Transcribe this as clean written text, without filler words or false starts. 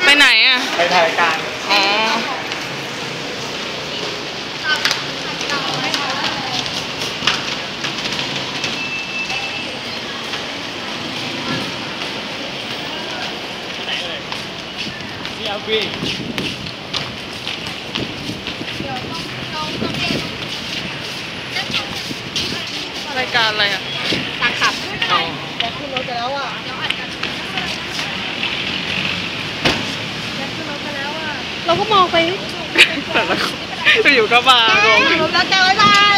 ไปไหนอ่ะไปถ่ายรายการอ๋อนี่เอาพี่รายการอะไรอ่ะตาขับอ๋อขึ้นรถไปแล้วอ่ะขึ้นรถไปแล้วอ่ะเราก็มองไปแต่ละคนอยู่ก็มาลงรถแล้วเจอบ๊ายบาย